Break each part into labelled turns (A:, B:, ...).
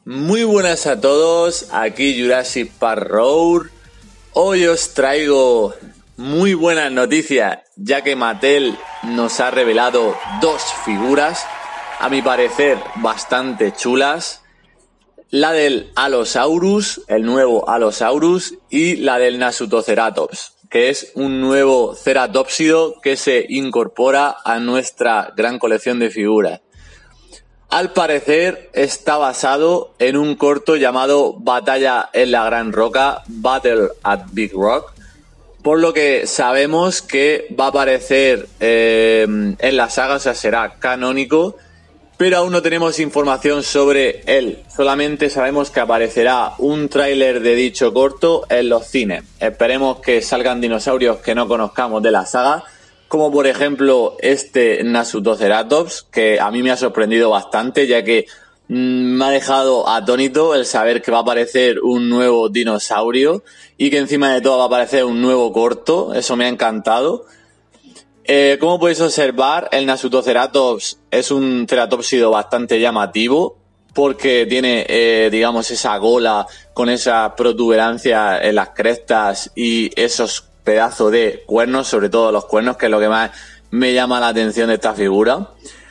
A: Muy buenas a todos, aquí Jurassic Park Road. Hoy os traigo muy buenas noticias, ya que Mattel nos ha revelado dos figuras, a mi parecer bastante chulas. La del Allosaurus, el nuevo Allosaurus, y la del Nasutoceratops, que es un nuevo ceratópsido que se incorpora a nuestra gran colección de figuras. Al parecer está basado en un corto llamado Batalla en la Gran Roca, Battle at Big Rock, por lo que sabemos que va a aparecer en la saga, o sea, será canónico, pero aún no tenemos información sobre él. Solamente sabemos que aparecerá un tráiler de dicho corto en los cines. Esperemos que salgan dinosaurios que no conozcamos de la saga, como por ejemplo este Nasutoceratops, que a mí me ha sorprendido bastante, ya que me ha dejado atónito el saber que va a aparecer un nuevo dinosaurio y que encima de todo va a aparecer un nuevo corto. Eso me ha encantado. Como podéis observar, el Nasutoceratops es un ceratópsido bastante llamativo porque tiene, digamos, esa gola con esa protuberancia en las crestas y esos pedazos de cuernos, sobre todo los cuernos, que es lo que más me llama la atención de esta figura.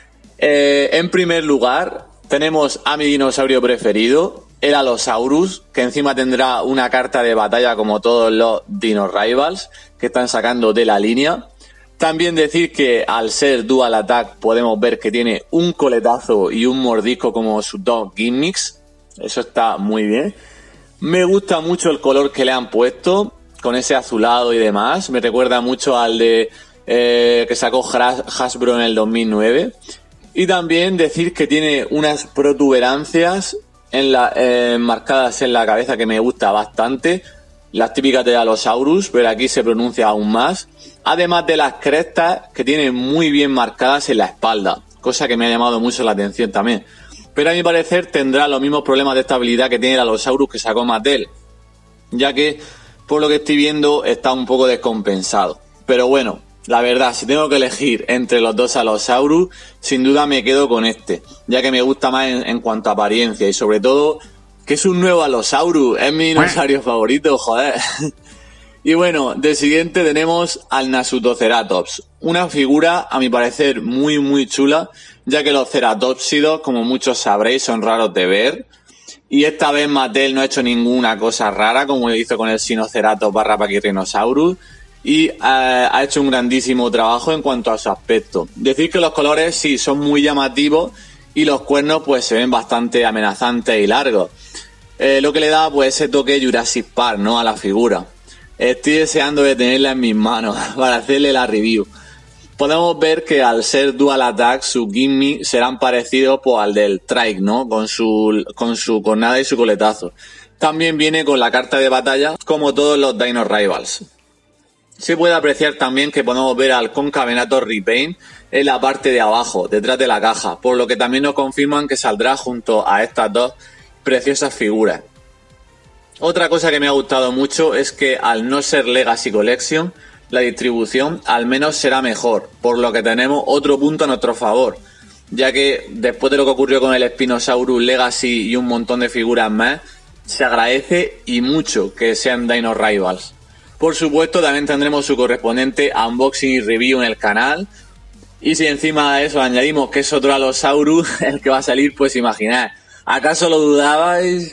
A: En primer lugar, tenemos a mi dinosaurio preferido, el Allosaurus, que encima tendrá una carta de batalla como todos los Dino Rivals que están sacando de la línea. También decir que al ser Dual Attack podemos ver que tiene un coletazo y un mordisco como sus dos gimmicks. Eso está muy bien. Me gusta mucho el color que le han puesto, con ese azulado y demás. Me recuerda mucho al de que sacó Hasbro en el 2009. Y también decir que tiene unas protuberancias marcadas en la cabeza que me gusta bastante. Las típicas de Allosaurus, pero aquí se pronuncia aún más. Además de las crestas que tiene muy bien marcadas en la espalda, cosa que me ha llamado mucho la atención también. Pero a mi parecer tendrá los mismos problemas de estabilidad que tiene el Allosaurus que sacó Mattel, ya que por lo que estoy viendo está un poco descompensado. Pero bueno, la verdad, si tengo que elegir entre los dos Allosaurus, sin duda me quedo con este, ya que me gusta más en cuanto a apariencia y sobre todo que es un nuevo Allosaurus, es mi dinosaurio favorito, joder. Y bueno, de siguiente tenemos al Nasutoceratops, una figura a mi parecer muy chula, ya que los ceratópsidos, como muchos sabréis, son raros de ver. Y esta vez Mattel no ha hecho ninguna cosa rara, como hizo con el Sinoceratops / Pachyrhinosaurus, y ha hecho un grandísimo trabajo en cuanto a su aspecto. Decir que los colores sí son muy llamativos y los cuernos pues se ven bastante amenazantes y largos. Lo que le da pues ese toque Jurassic Park, ¿no?, a la figura. Estoy deseando de tenerla en mis manos para hacerle la review. Podemos ver que al ser Dual Attack, sus gimmicks serán parecidos pues, al del Trike, ¿no?, con su cornada y su coletazo. También viene con la carta de batalla, como todos los Dino Rivals. Se puede apreciar también que podemos ver al Concavenator Repaint en la parte de abajo, detrás de la caja, por lo que también nos confirman que saldrá junto a estas dos preciosas figuras. Otra cosa que me ha gustado mucho es que al no ser Legacy Collection, la distribución al menos será mejor, por lo que tenemos otro punto a nuestro favor, ya que después de lo que ocurrió con el Spinosaurus Legacy y un montón de figuras más, se agradece y mucho que sean Dino Rivals. Por supuesto también tendremos su correspondiente unboxing y review en el canal, y si encima de eso añadimos que es otro Allosaurus el que va a salir, pues imaginad, ¿acaso lo dudabais?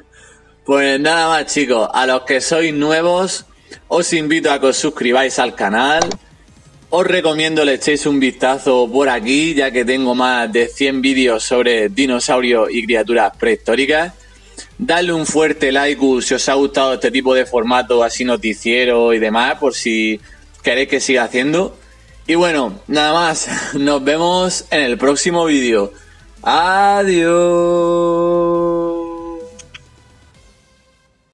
A: Pues nada más, chicos, a los que sois nuevos os invito a que os suscribáis al canal. Os recomiendo le echéis un vistazo por aquí, ya que tengo más de 100 vídeos sobre dinosaurios y criaturas prehistóricas. Dadle un fuerte like si os ha gustado este tipo de formato así noticiero y demás, por si queréis que siga haciendo. Y bueno, nada más, nos vemos en el próximo vídeo. Adiós.